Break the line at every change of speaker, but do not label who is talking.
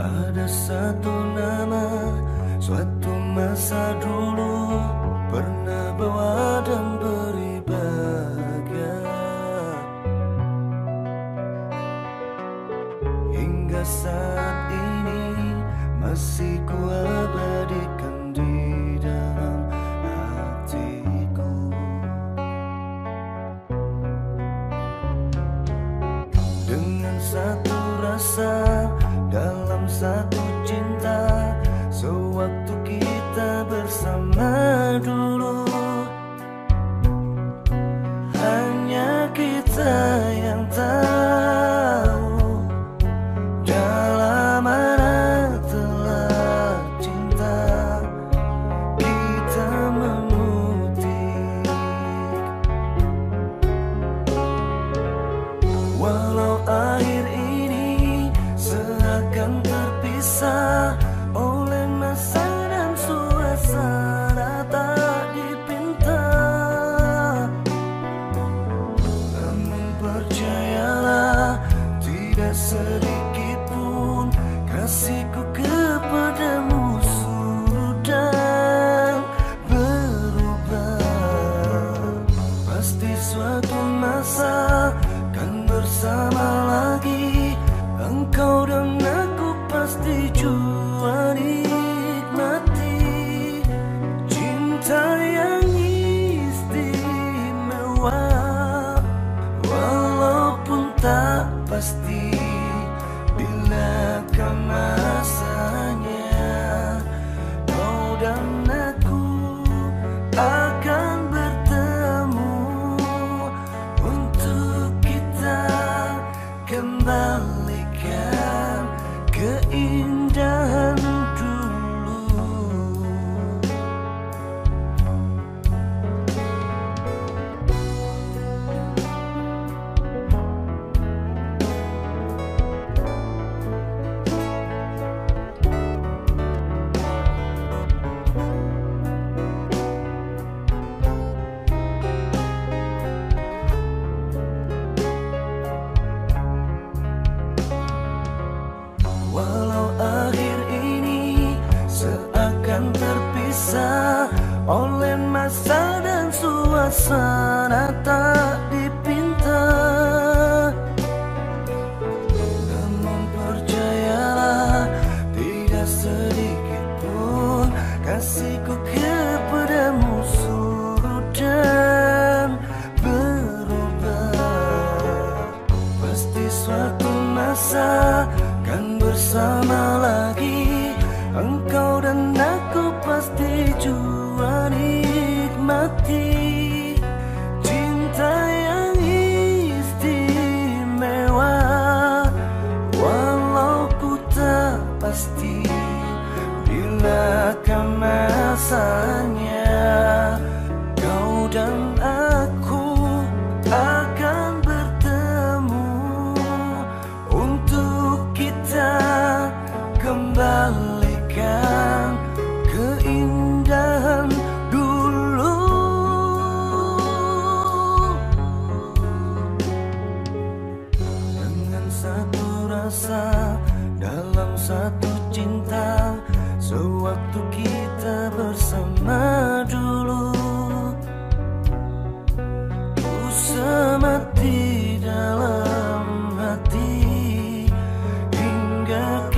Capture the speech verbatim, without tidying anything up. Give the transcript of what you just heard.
Ada satu nama, suatu masa dulu pernah bawa dan beri bahagia, hingga saat ini masih ku abadikan di dalam hatiku. Dengan satu rasa dalam satu cinta, sewaktu kita bersama dulu, hanya kita yang tahu dalam mana telah cinta kita memutih. Walau akhir ini seakan terpisah oleh masa dan suasana tak dipinta, namun percayalah tidak sedikit pun kasihku kepadamu surut dan berubah. Pasti suatu masa kan bersama lagi, engkau dan aku pasti jua nikmati cinta yang istimewa. Walaupun tak pasti bila kan masanya, kau dan aku akan bertemu untuk kita kembalikan keindahan dulu. Walau akhir ini seakan terpisah oleh masa dan suasana tak dipinta, namun percayalah tidak sedikit pun kasihku kepadamu surut dan berubah. Pasti suatu masa kan bersama lagi, engkau dan aku pasti jua nikmati cinta yang istimewa. Walau ku tak pasti bila kan masanya, kau dan aku akan bertemu untuk kita kembalikan keindahan dulu. Dengan satu rasa dalam satu cinta, sewaktu kita bersama dulu, ku semati dalam hati hingga